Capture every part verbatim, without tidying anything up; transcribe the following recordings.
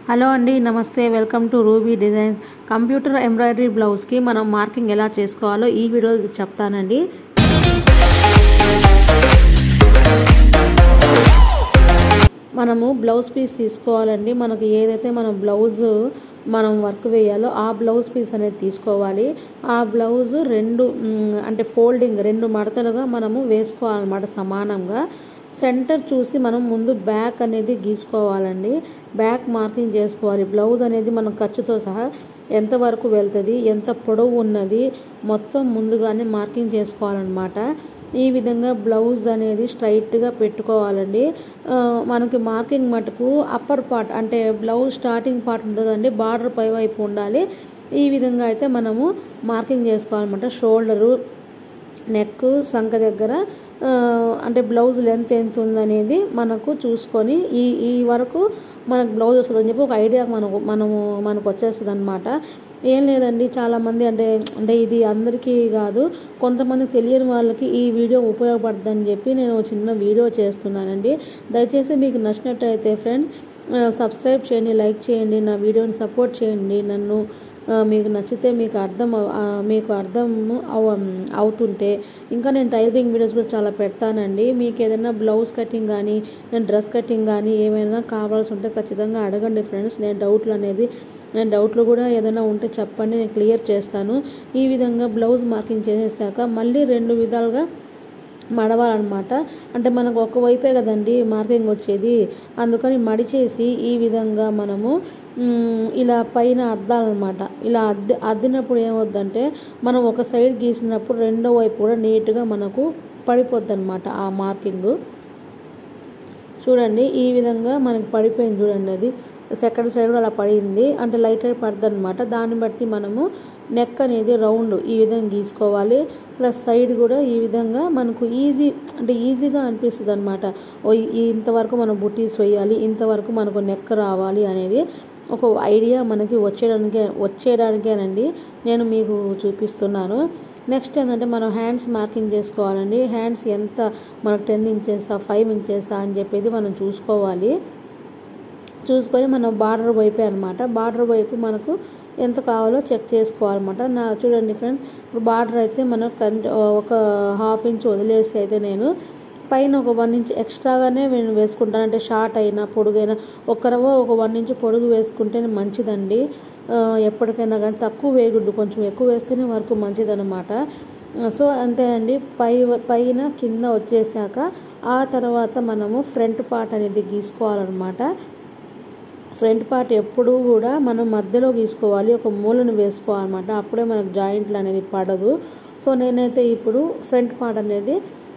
Hello అండి, నమస్తే. Welcome to Ruby Designs. Computer embroidery బ్లౌజ్కి మనం మార్కింగ్ ఎలా చేసుకోవాలో ఈ వీడియోలో చెప్తానండి. మనము బ్లౌజ్ పీస్ తీసుకోవాలండి. మనకు ఏదైతే మనం బ్లౌజ్ మనం వర్క్ వేయాలో ఆ బ్లౌజ్ పీస్ అనేది తీసుకోవాలి. ఆ బ్లౌజ్ రెండు అంటే ఫోల్డింగ్ రెండు మడతలుగా మనము వేసుకోవాలన్నమాట సమానంగా. సెంటర్ చూసి మనం ముందు బ్యాక్ అనేది గీసుకోవాలండి. బ్యాక్ మార్కింగ్ చేసుకోవాలి. బ్లౌజ్ అనేది మనం ఖర్చుతో సహా ఎంతవరకు వెళ్తుంది, ఎంత పొడవు ఉన్నది మొత్తం ముందుగానే మార్కింగ్ చేసుకోవాలన్నమాట. ఈ విధంగా బ్లౌజ్ అనేది స్ట్రైట్గా పెట్టుకోవాలండి. మనకి మార్కింగ్ మటుకు అప్పర్ పార్ట్ అంటే బ్లౌజ్ స్టార్టింగ్ పార్ట్ ఉంటుందండి, బార్డర్ పై వైపు ఉండాలి. ఈ విధంగా అయితే మనము మార్కింగ్ చేసుకోవాలన్నమాట. షోల్డరు, నెక్, సంక దగ్గర అంటే బ్లౌజ్ లెంత్ ఎంత ఉందనేది మనకు చూసుకొని ఈ ఈ వరకు మనకు బ్లౌజ్ వస్తుందని చెప్పి ఒక ఐడియా మనకు మనము మనకు వచ్చేస్తుంది అనమాట. ఏం లేదండి, చాలామంది అంటే అంటే ఇది అందరికీ కాదు, కొంతమంది తెలియని వాళ్ళకి ఈ వీడియో ఉపయోగపడుతుందని చెప్పి నేను చిన్న వీడియో చేస్తున్నానండి. దయచేసి మీకు నచ్చినట్టయితే ఫ్రెండ్స్ సబ్స్క్రైబ్ చేయండి, లైక్ చేయండి, నా వీడియోని సపోర్ట్ చేయండి. నన్ను మీకు నచ్చితే మీకు అర్థం మీకు అర్థం అవుతుంటే ఇంకా నేను టైలరింగ్ వీడియోస్ కూడా చాలా పెడతానండి. మీకు ఏదైనా బ్లౌజ్ కటింగ్ కానీ నేను డ్రెస్ కటింగ్ కానీ ఏమైనా కావాల్సి ఉంటే ఖచ్చితంగా అడగండి ఫ్రెండ్స్. నేను డౌట్లు అనేది నేను డౌట్లు కూడా ఏదైనా ఉంటే చెప్పండి, నేను క్లియర్ చేస్తాను. ఈ విధంగా బ్లౌజ్ మార్కింగ్ చేసేసాక మళ్ళీ రెండు విధాలుగా మడవాలన్నమాట. అంటే మనకు ఒకవైపే కదండి మార్కింగ్ వచ్చేది, అందుకని మడిచేసి ఈ విధంగా మనము ఇలా పైన అద్దాలన్నమాట. ఇలా అద్ది అద్దినప్పుడు ఏమవుద్దంటే మనం ఒక సైడ్ గీసినప్పుడు రెండో వైపు కూడా నీట్గా మనకు పడిపోద్ది అనమాట ఆ మార్కింగ్. చూడండి ఈ విధంగా మనకు పడిపోయింది చూడండి, అది సెకండ్ సైడ్ కూడా అలా పడింది అంటే లైట్ లైట్ పడుతుంది అనమాట. దాన్ని బట్టి మనము నెక్ అనేది రౌండ్ ఈ విధంగా గీసుకోవాలి. ప్లస్ సైడ్ కూడా ఈ విధంగా మనకు ఈజీ అంటే ఈజీగా అనిపిస్తుంది అనమాట. ఇంతవరకు మనం బుటీస్ వేయాలి, ఇంతవరకు మనకు నెక్ రావాలి అనేది ఒక ఐడియా మనకి వచ్చేయడానికే వచ్చేయడానికేనండి నేను మీకు చూపిస్తున్నాను. నెక్స్ట్ ఏంటంటే మనం హ్యాండ్స్ మార్కింగ్ చేసుకోవాలండి. హ్యాండ్స్ ఎంత మనకు టెన్ ఇంచెసా ఫైవ్ ఇంచెసా అని చెప్పేది మనం చూసుకోవాలి. చూసుకొని మనం బార్డర్ వైపే అనమాట, బార్డర్ వైపు మనకు ఎంత కావాలో చెక్ చేసుకోవాలన్నమాట. నా చూడండి ఫ్రెండ్స్, ఇప్పుడు బార్డర్ అయితే మనకు ఒక హాఫ్ ఇంచ్ వదిలేసి అయితే నేను పైన ఒక వన్ ఇంచ్ ఎక్స్ట్రాగానే నేను వేసుకుంటాను. అంటే షార్ట్ అయినా పొడుగైనా ఒక్కరవ ఒక వన్ ఇంచ్ పొడుగు వేసుకుంటేనే మంచిదండి. ఎప్పటికైనా కానీ తక్కువ వేయకూడదు, కొంచెం ఎక్కువ వేస్తేనే వరకు మంచిదన్నమాట. సో అంతేనండి. పై పైన కింద వచ్చేసాక ఆ తర్వాత మనము ఫ్రంట్ పార్ట్ అనేది గీసుకోవాలన్నమాట. ఫ్రంట్ పార్ట్ ఎప్పుడూ కూడా మనం మధ్యలో గీసుకోవాలి, ఒక మూలను వేసుకోవాలన్నమాట. అప్పుడే మనకు జాయింట్లు అనేది పడదు. సో నేనైతే ఇప్పుడు ఫ్రంట్ పార్ట్ అనేది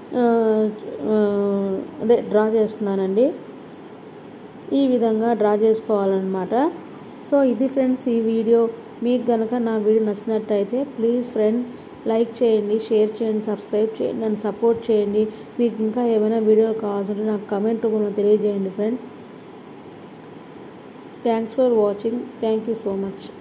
అదే డ్రా చేస్తున్నానండి. ఈ విధంగా డ్రా చేసుకోవాలన్నమాట. సో ఇది ఫ్రెండ్స్ ఈ వీడియో. మీకు కనుక నా వీడియో నచ్చినట్టయితే ప్లీజ్ ఫ్రెండ్ లైక్ చేయండి, షేర్ చేయండి, సబ్స్క్రైబ్ చేయండి, నన్ను సపోర్ట్ చేయండి. మీకు ఇంకా ఏమైనా వీడియో కావాల్సింటే నాకు కమెంట్ రూపంలో తెలియజేయండి friends. Thanks for watching. Thank you so much.